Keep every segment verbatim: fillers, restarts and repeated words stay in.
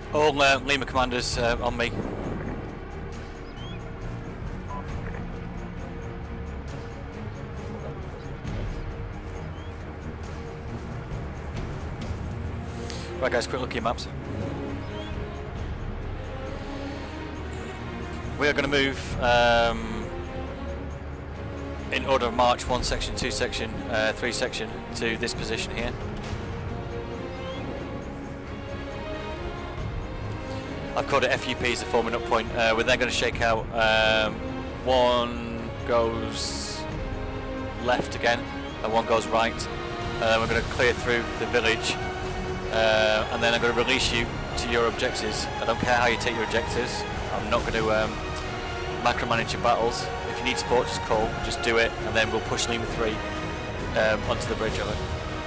All uh, Lima commanders uh, on me. Right guys, quick look at your maps. We are going to move um, in order of march, one section, two section, uh, three section to this position here. I've called it F U P as the forming up point. Uh, we're then going to shake out. Um, one goes left again, and one goes right. Uh, we're going to clear through the village, uh, and then I'm going to release you to your objectives. I don't care how you take your objectives. I'm not going to um, macromanage your battles. If you need support, just call, just do it, and then we'll push Lima three um, onto the bridge of it.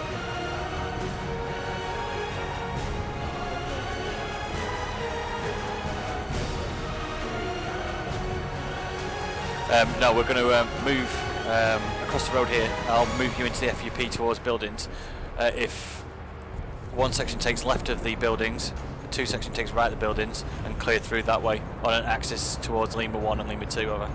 Um, no, we're going to um, move um, across the road here. I'll move you into the F U P towards buildings. Uh, if one section takes left of the buildings, two section takes right of the buildings, and clear through that way on an axis towards Lima one and Lima two, over.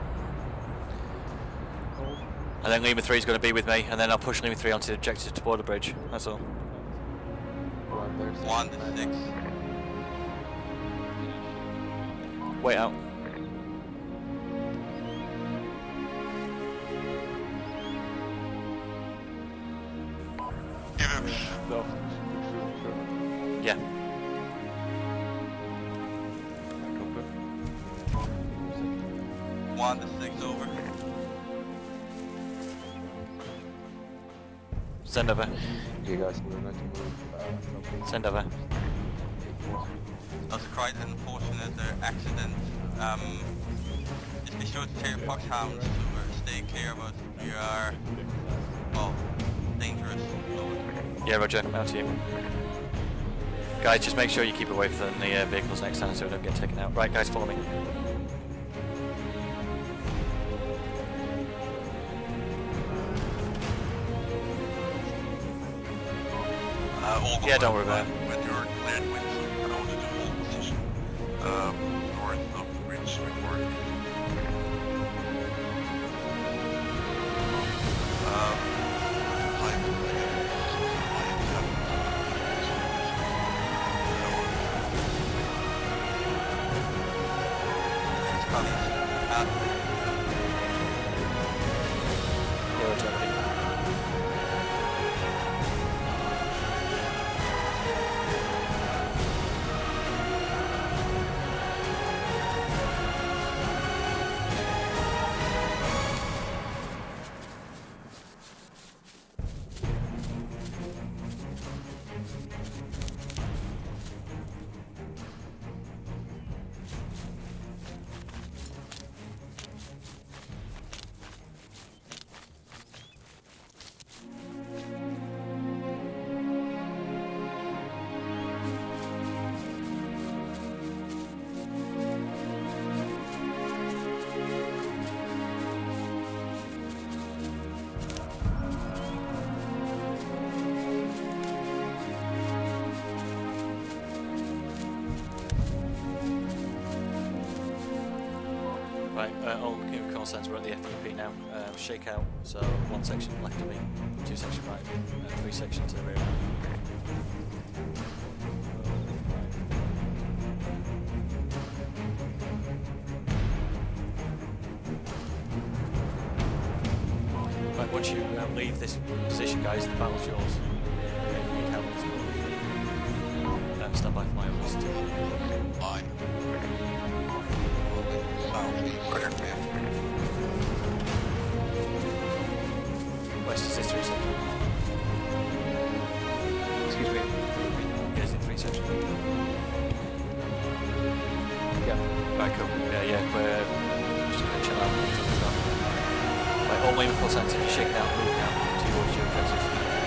And then Lima three is going to be with me, and then I'll push Lima three onto the objective toward the bridge. That's all. One to six. Wait out. Give him. No. Yeah. One to six over. Send over. You guys, we're going to move. Uh, Send over. Als ik right in unfortunate uh, accident, um, just be sure to tell your foxhounds to uh, stay clear, but we are, well, dangerous. Yeah, Roger. Out to you. Guys, just make sure you keep away from the uh, vehicles next time so we don't get taken out. Right, guys, follow me. Uh, all Yeah, don't worry about it. When you're cleared with an order to hold position, um, north of the bridge report. Um, time Yeah, Roger. Right, uh, all give a call sense, we're at the F U P now. Um, shake out, so one section left of me, two section right, and three section to the rear. Right, once you uh, leave this position, guys, the battle's yours. Okay, you need help. Um, stand by for my orders too. line. Southeast, right here. West is this three section. excuse me. Yeah, is it three section? Yeah. Right, cool. Yeah, yeah, we're just gonna chill out until we start. Right, all main full sense, if you shake it out, move now towards your objectives.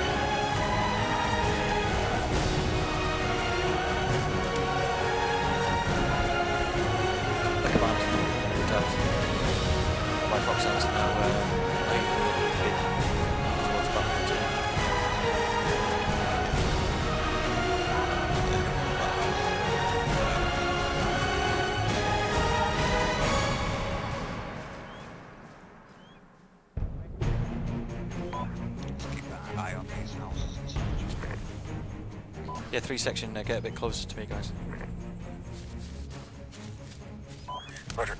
The command, good job. My fox sounds now uh, laying the F U P towards Batman. Yeah, three section, uh, get a bit closer to me, guys. Roger.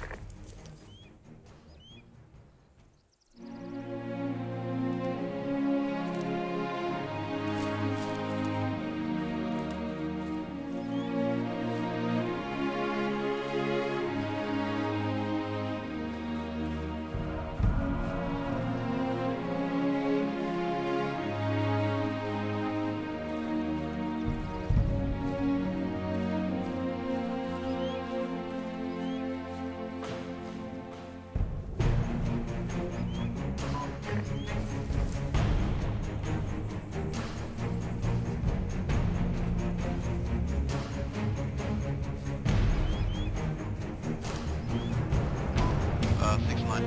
Uh, six nine.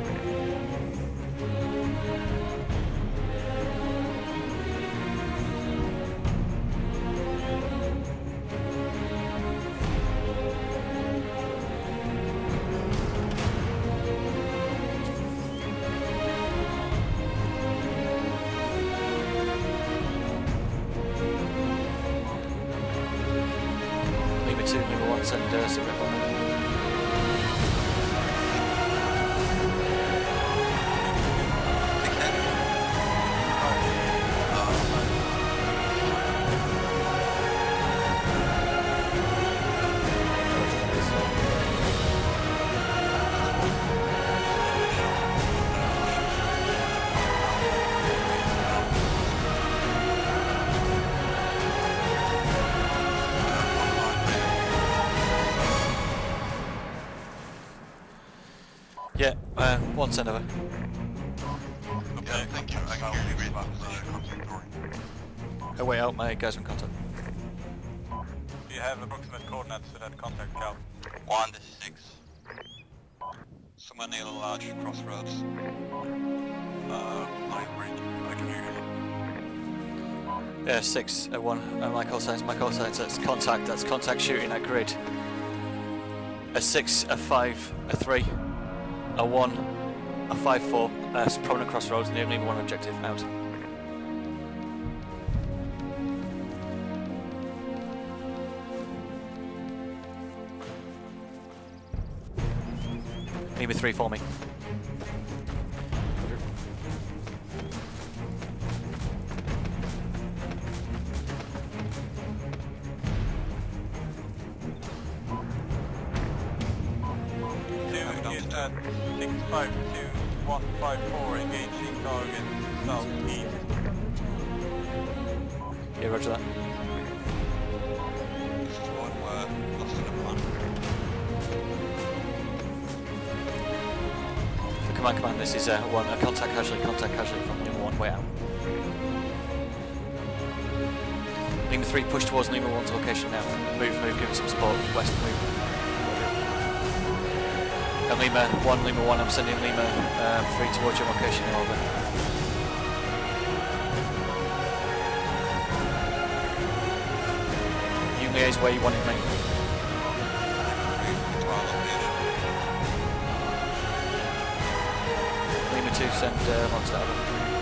Lima two, Lima one, send uh, some rep on it. Yeah, uh, one send over. Okay, thank you. I can hear you. Read position. Contact door. Oh, wait out, my guys in contact. Do you have approximate coordinates for that contact, Cal? One to six. Somewhere near the large crossroads. Uh, line bridge. I can hear you. Yeah, six, uh, one, uh, my call signs, my call signs, that's contact, that's contact shooting at grid. A six, a five, a three, a one, a five, four, uh, prominent crossroads, near Lima one objective, out. Lima three for me. At six five two one five four, engaging target southeast. Yeah, roger that. This is one where lost in the plan. Command, command, this is uh, one, a contact casualty, contact casualty from Lima one, way out. Lima three, push towards Lima one's location now. Move, move, give it some support, west, move. And Lima one, Lima one, I'm sending Lima um, three towards your location now, over. You liaise where you want it, mate. Lima two, send uh, Monster over.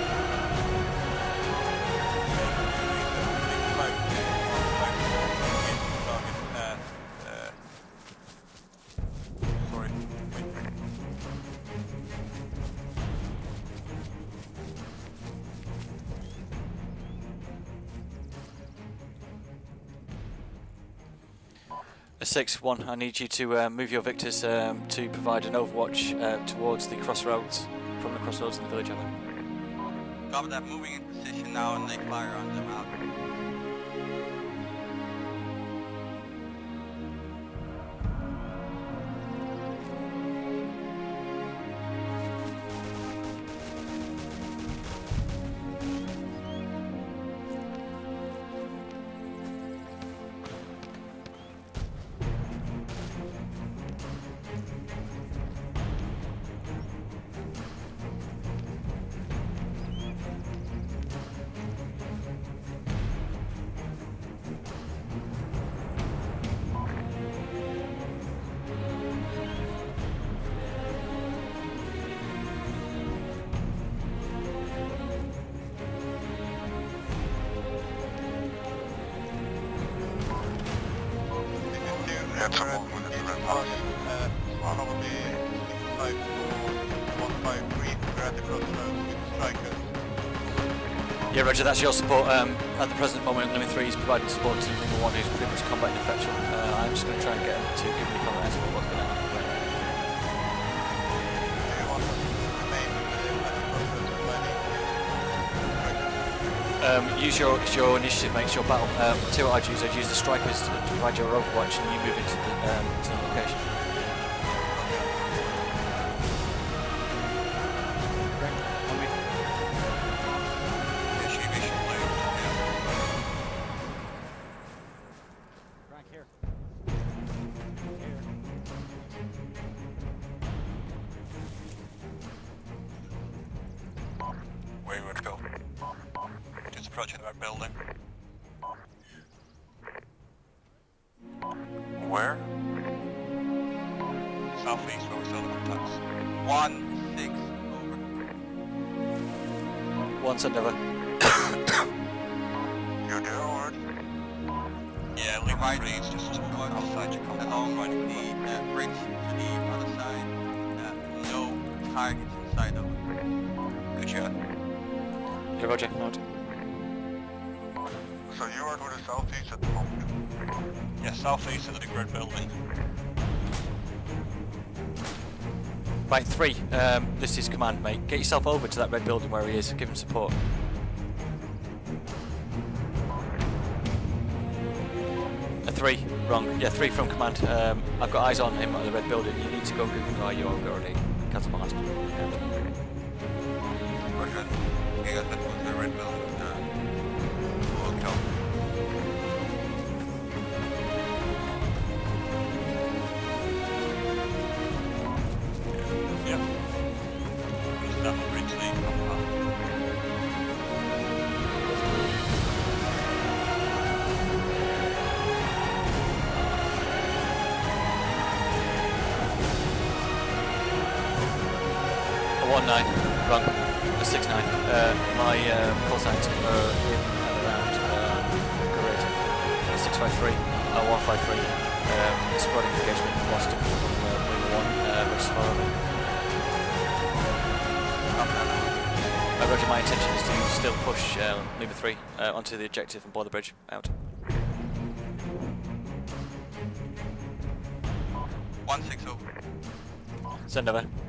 six one, I need you to uh, move your victors um, to provide an overwatch uh, towards the crossroads, from the crossroads in the village. Over. Copy that, moving in position now and they fire on them out. Had some movement in the red house. Uh, probably six five four one five three. We're at the crossroads with strikers. Yeah, Roger, that's your support. Um, at the present moment, Lima three is providing support to Lima one, who's pretty much combat ineffectual. Uh, I'm just going to try and get him to give me comments about what's going to happen. Do you want us to remain at the crossroads providing strikers? Um, use your your initiative, makes your battle. Um, two I'd use. I'd use the strikers to provide your overwatch, and you move into the, um, to the location. Wayward, go. Just approaching that building. Where? Southeast, where we saw the contacts. One, six, over. One send over. You're there, or? Yeah, Lima right is just going outside your contact. Along the uh, bridge to the other side. Uh, no targets inside of it. Good shot. Yeah, Roger. Out. So you are to the southeast at the moment? Yeah, southeast of the big red building. Right, three. Um, this is command, mate. Get yourself over to that red building where he is. Give him support. A three. Wrong. Yeah, three from command. Um, I've got eyes on him at the red building. You need to go. Oh, you already. Cancel my last. Roger. You guys head towards the red building. Uh, we'll kill. Yep. Just that will reach the compound. A one nine. Wrong. A six nine. Uh, my um, call signs are in and around um, grid. A six five three. Uh, one five three. Um, sporting engagement lost from uh, Lima one. Uh, which is following. Uh, Roger, my intention is to still push uh, Lima three uh, onto the objective and bore the bridge. Out. One six oh. Send over.